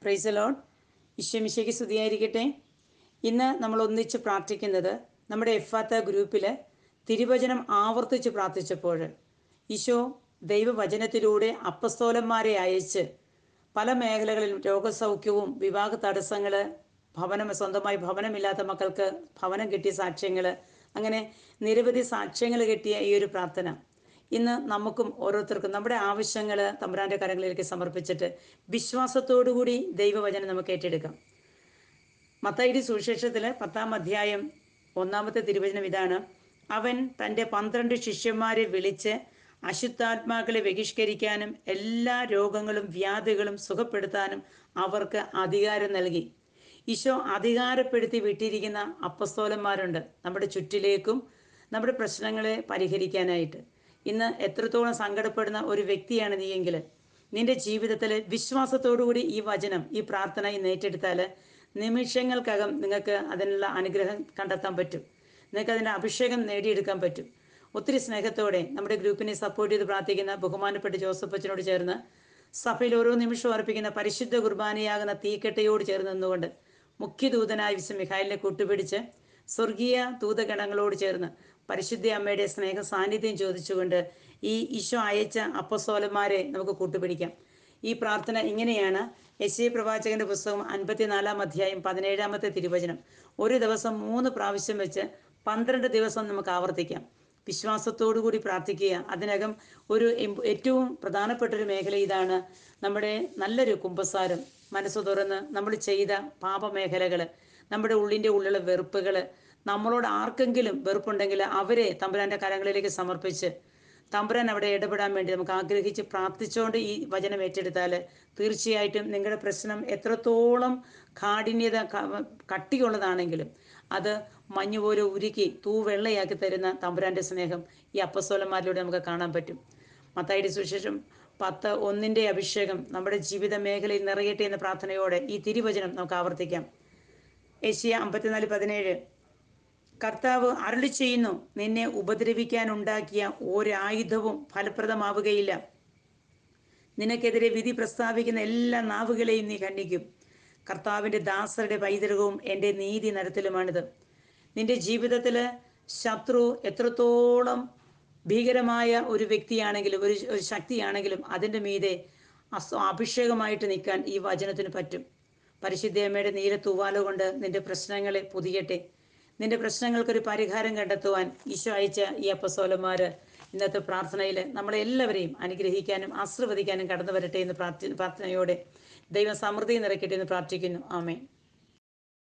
Praise the Lord. ഈശോമിശിഹായ്ക്ക് സ്തുതിയായിരിക്കട്ടെ. ഇന്ന് നമ്മൾ ഒന്നിച്ച് പ്രാർത്ഥിക്കുന്നത് നമ്മുടെ എഫാത്ത ഗ്രൂപ്പിൽ തിരുവചനം ആവർത്തിച്ച് പ്രാർത്ഥിച്ചപ്പോൾ ഈശോ ദൈവവചനത്തിലൂടെ അപ്പസ്തോലന്മാരെ അയച്ച് പല മേഖലകളിലും രോഗസൗഖ്യവും, വിവാഹ തടസ്സങ്ങൾ, സ്വന്തമായി ഭവനമില്ലാത്ത മക്കൾക്ക് ഭവനം കിട്ടിയ സാക്ഷ്യങ്ങൾ, അങ്ങനെ നിരവധി സാക്ഷ്യങ്ങൾ കിട്ടിയ ഈ ഒരു പ്രാർത്ഥന ഇന്ന് നമുക്കും ഓരോരുത്തർക്കും നമ്മുടെ ആവശ്യങ്ങൾ തമ്പുരാൻ്റെ കരങ്ങളിലേക്ക് സമർപ്പിച്ചിട്ട് വിശ്വാസത്തോടുകൂടി ദൈവവചനം നമുക്ക് ഏറ്റെടുക്കാം. മത്തായിയുടെ സുവിശേഷത്തിൽ 10-ാം അധ്യായം 1-ാമത്തെ തിരുവചനം ഇതാണ്: അവൻ തൻ്റെ 12 ശിഷ്യന്മാരെ വിളിച്ച് അശുദ്ധാത്മാക്കളെ ബഹിഷ്കരിക്കാനും എല്ലാ രോഗങ്ങളും വ്യാധികളും സുഖപ്പെടുത്താനും അവർക്ക് അധികാരം നൽകി. ഈശോ അധികാരപ്പെടുത്തി വിട്ടിരിക്കുന്ന അപ്പസ്തോലന്മാരുണ്ട് നമ്മുടെ ചുറ്റിലേക്കും നമ്മുടെ പ്രശ്നങ്ങളെ പരിഹരിക്കാനായിട്ട്. ഇന്ന് എത്രത്തോളം സങ്കടപ്പെടുന്ന ഒരു വ്യക്തിയാണ് നീയെങ്കിൽ നിന്റെ ജീവിതത്തിൽ വിശ്വാസത്തോടുകൂടി ഈ വചനം, ഈ പ്രാർത്ഥന ഇന്ന് ഏറ്റെടുത്താൽ നിമിഷങ്ങൾക്കകം നിങ്ങൾക്ക് അതിനുള്ള അനുഗ്രഹം കണ്ടെത്താൻ പറ്റും. നിങ്ങൾക്ക് അതിൻ്റെ അഭിഷേകം നേടിയെടുക്കാൻ പറ്റും. ഒത്തിരി സ്നേഹത്തോടെ നമ്മുടെ ഗ്രൂപ്പിനെ സപ്പോർട്ട് ചെയ്ത് പ്രാർത്ഥിക്കുന്ന ബഹുമാനപ്പെട്ട ജോസഫ് അച്ഛനോട് ചേർന്ന് സഭയിൽ ഓരോ നിമിഷവും അർപ്പിക്കുന്ന പരിശുദ്ധ കുർബാനയാകുന്ന തീക്കെട്ടയോട് ചേർന്ന് നിന്നുകൊണ്ട് മുഖ്യദൂതനായ വിശുദ്ധ മിഖായേലിനെ കൂട്ടുപിടിച്ച് സ്വർഗീയ ദൂതഗണങ്ങളോട് ചേർന്ന് പരിശുദ്ധ അമ്മയുടെ സ്നേഹ സാന്നിധ്യം ചോദിച്ചുകൊണ്ട് ഈ ഈശോ അയച്ച അപ്പസ്തോലന്മാരെ നമുക്ക് കൂട്ടുപിടിക്കാം. ഈ പ്രാർത്ഥന ഇങ്ങനെയാണ്: യെശയ്യാ പ്രവാചകന്റെ പുസ്തകം 54-ാം അധ്യായം 17-ാമത്തെ തിരുവചനം. ഒരു ദിവസം 3 പ്രാവശ്യം വെച്ച് 12 ദിവസം നമുക്ക് ആവർത്തിക്കാം. വിശ്വാസത്തോടുകൂടി പ്രാർത്ഥിക്കുക. അതിനകം ഏറ്റവും പ്രധാനപ്പെട്ടൊരു മേഖല ഇതാണ്: നമ്മുടെ നല്ലൊരു കുമ്പസാരം, മനസ്സ് തുറന്ന് നമ്മൾ ചെയ്ത പാപമേഖലകൾ, നമ്മുടെ ഉള്ളിലുള്ള വെറുപ്പുകൾ, നമ്മളോട് ആർക്കെങ്കിലും വെറുപ്പുണ്ടെങ്കിൽ അവരെ തമ്പുരാൻ്റെ കരങ്ങളിലേക്ക് സമർപ്പിച്ച് തമ്പുരാൻ അവിടെ ഇടപെടാൻ വേണ്ടി നമുക്ക് ആഗ്രഹിച്ച് പ്രാർത്ഥിച്ചുകൊണ്ട് ഈ വചനം ഏറ്റെടുത്താൽ തീർച്ചയായിട്ടും നിങ്ങളുടെ പ്രശ്നം എത്രത്തോളം കാഠിന്യത കട്ടിയുള്ളതാണെങ്കിലും അത് മഞ്ഞുപോലെ ഉരുക്കി തൂവെള്ളയാക്കി തരുന്ന തമ്പുരാൻ്റെ സ്നേഹം ഈ അപ്പസ്തോലന്മാരിലൂടെ നമുക്ക് കാണാൻ പറ്റും. മത്തായിയുടെ സുവിശേഷം 10:1 അഭിഷേകം നമ്മുടെ ജീവിത മേഖലയിൽ നിറയട്ടെ എന്ന പ്രാർത്ഥനയോടെ ഈ തിരുവചനം നമുക്ക് ആവർത്തിക്കാം. യെശയ്യാ 54:17: കർത്താവ് അരുളി ചെയ്യുന്നു, നിന്നെ ഉപദ്രവിക്കാനുണ്ടാക്കിയ ഒരായുധവും ഫലപ്രദമാവുകയില്ല. നിനക്കെതിരെ വിധി പ്രസ്താവിക്കുന്ന എല്ലാ നാവുകളെയും നീ ഖണ്ഡിക്കും. കർത്താവിൻ്റെ ദാസരുടെ പൈതൃകവും എൻ്റെ നീതി നടത്തലുമാണിത്. നിന്റെ ജീവിതത്തിൽ ശത്രു എത്രത്തോളം ഭീകരമായ ഒരു വ്യക്തിയാണെങ്കിലും ഒരു ശക്തിയാണെങ്കിലും അതിൻ്റെ മീതെ അഭിഷേകമായിട്ട് നിൽക്കാൻ ഈ വചനത്തിന് പറ്റും. പരിശുദ്ധ അമ്മയുടെ നീല തൂവാല കൊണ്ട് നിന്റെ പ്രശ്നങ്ങളെ പൊതിയട്ടെ. നിന്റെ പ്രശ്നങ്ങൾക്കൊരു പരിഹാരം കണ്ടെത്തുവാൻ ഈശോ അയച്ച ഈ അപ്പസ്തോലന്മാർ ഇന്നത്തെ പ്രാർത്ഥനയിൽ നമ്മളെല്ലാവരെയും അനുഗ്രഹിക്കാനും ആശീർവദിക്കാനും കടന്നു വരട്ടെ എന്ന് പ്രാർത്ഥനയോടെ ദൈവം സമൃദ്ധി നിറയ്ക്കട്ടെ എന്ന് പ്രാർത്ഥിക്കുന്നു. ആമേൻ.